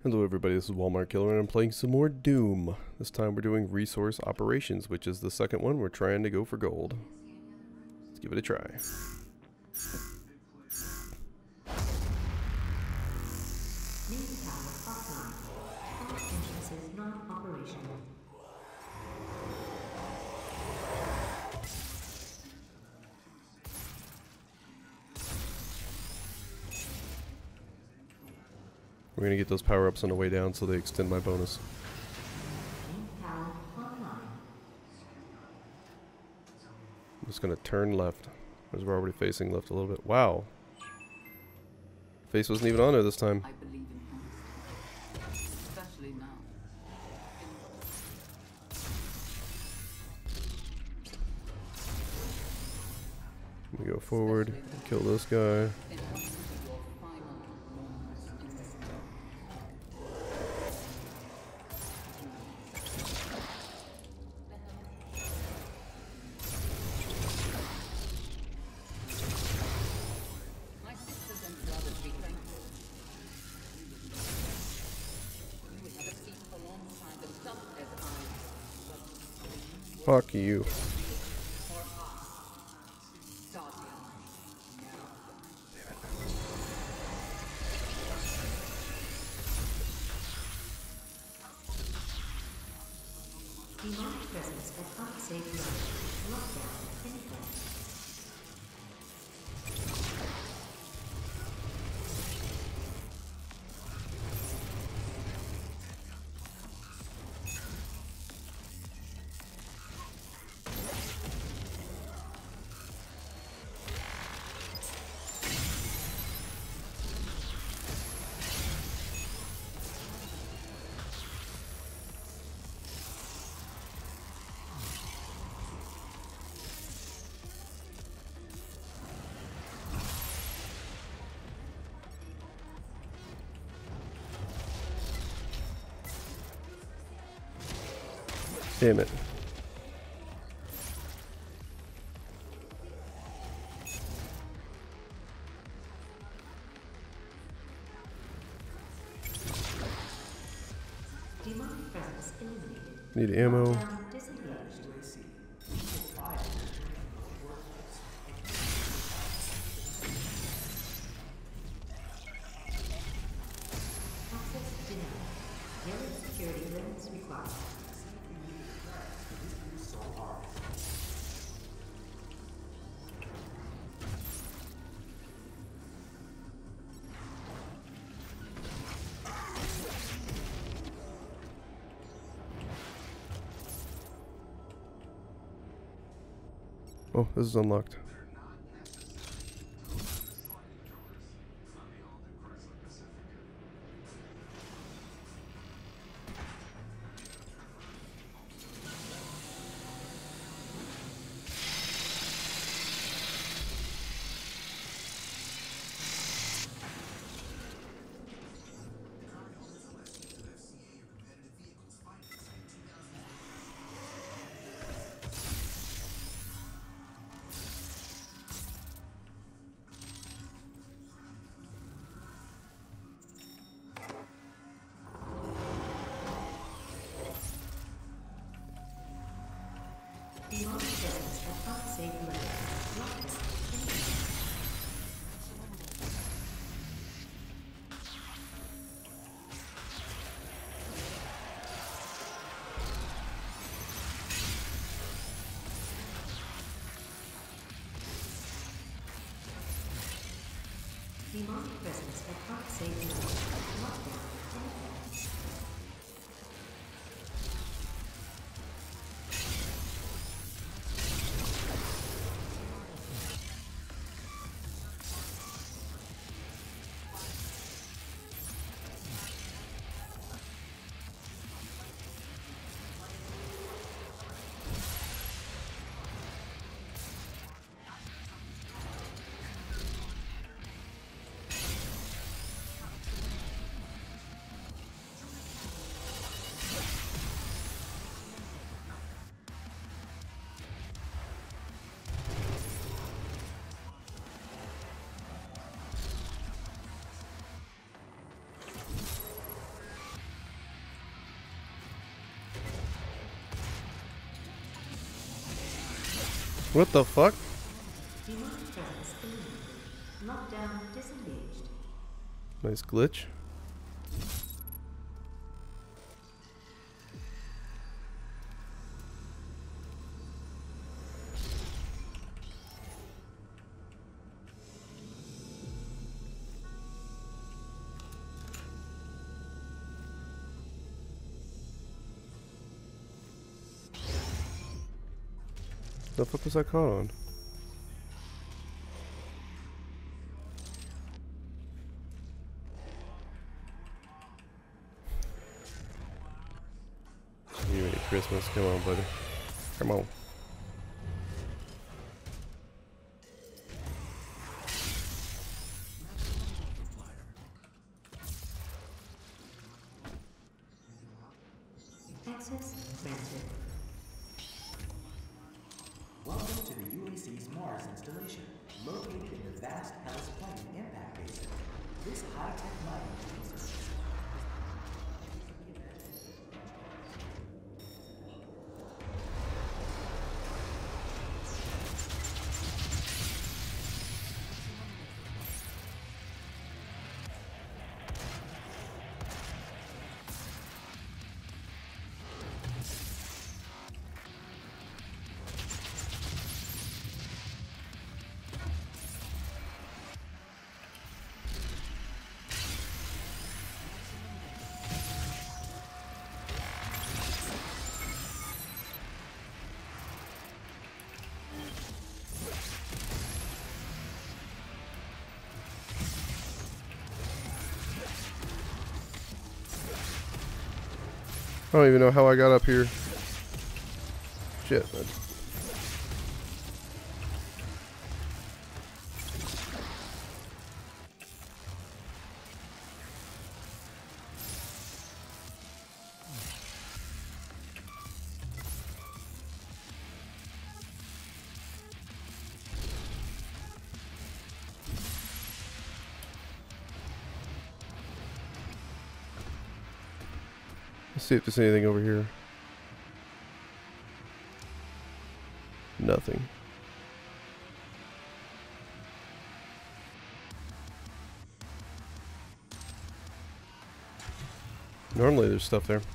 Hello everybody, this is Walmart Killer and I'm playing some more Doom. This time we're doing Resource Operations, which is the second one. We're trying to go for gold. Let's give it a try. Main tower offline. All entrances not operational. We're gonna get those power-ups on the way down so they extend my bonus. Main tower online. I'm just gonna turn left, as we're already facing left a little bit. Wow. Face wasn't even on there this time. I believe in honesty, especially now. We go forward, kill this guy. In your final moments in this world. My sisters and brothers be thankful. You will have a seat alongside the tough as I. Fuck you. Demonic presence at unsafe level. Lockdown in effect. Damn it. Demonic presence eliminated. Need ammo. Lockdown disengaged. Access denied. Yellow security clearance required. Oh, this is unlocked. Demonic presence at unsafe level. Lockdown in effect. Demonic presence at unsafe level. Lockdown in effect. What the fuck? Demonic presence eliminated. Lockdown disengaged. Nice glitch. The fuck was I caught on? You ready Christmas? Come on, buddy. Come on. Access granted. Welcome to the UAC's Mars installation, located in the vast Hellas Planet impact basin. This high-tech mining uses I don't even know how I got up here. Shit, man. Let's see if there's anything over here. Nothing. Normally there's stuff there.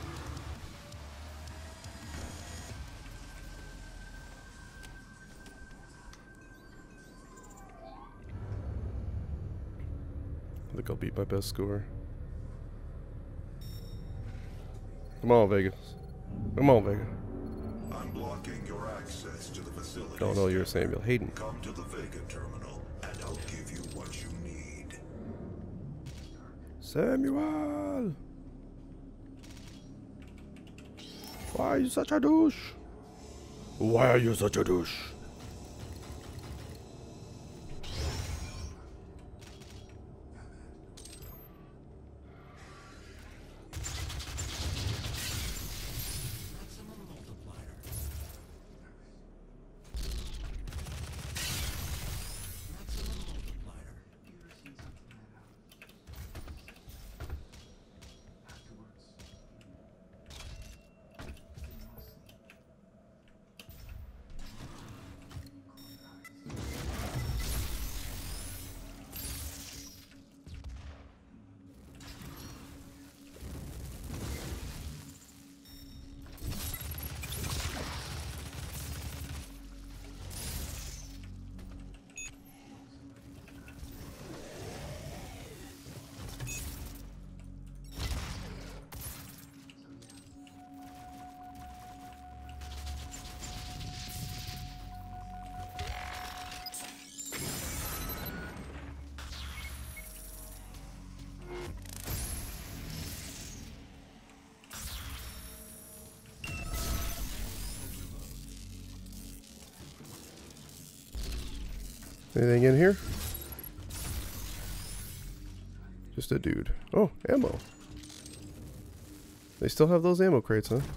I think I'll beat my best score. Come on, Vega. Come on, Vega. I'm blocking your access to the facility. Oh no, you're Samuel Hayden. Come to the Vega terminal, and I'll give you what you need. Samuel! Why are you such a douche? Why are you such a douche? Anything in here? Just a dude. Oh, ammo. They still have those ammo crates, huh?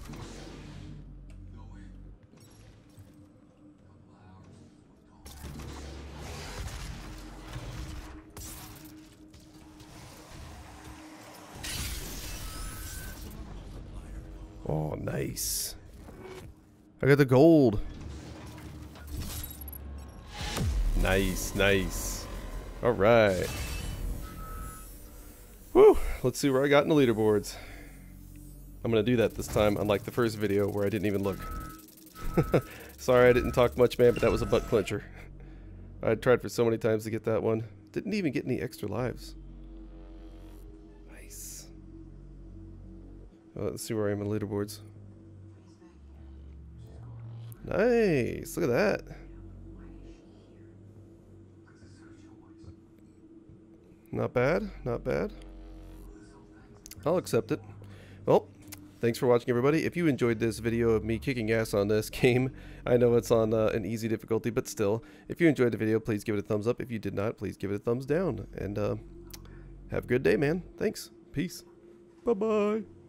Oh, nice. I got the gold. Nice, nice. All right. Whew. Let's see where I got in the leaderboards. I'm going to do that this time, unlike the first video where I didn't even look. Sorry I didn't talk much, man, but that was a butt clincher. I tried for so many times to get that one. Didn't even get any extra lives. Nice. Let's see where I am in the leaderboards. Nice. Look at that. Not bad. Not bad. I'll accept it. Well, thanks for watching, everybody. If you enjoyed this video of me kicking ass on this game, I know it's on an easy difficulty, but still, if you enjoyed the video, please give it a thumbs up. If you did not, please give it a thumbs down. And have a good day, man. Thanks. Peace. Bye-bye.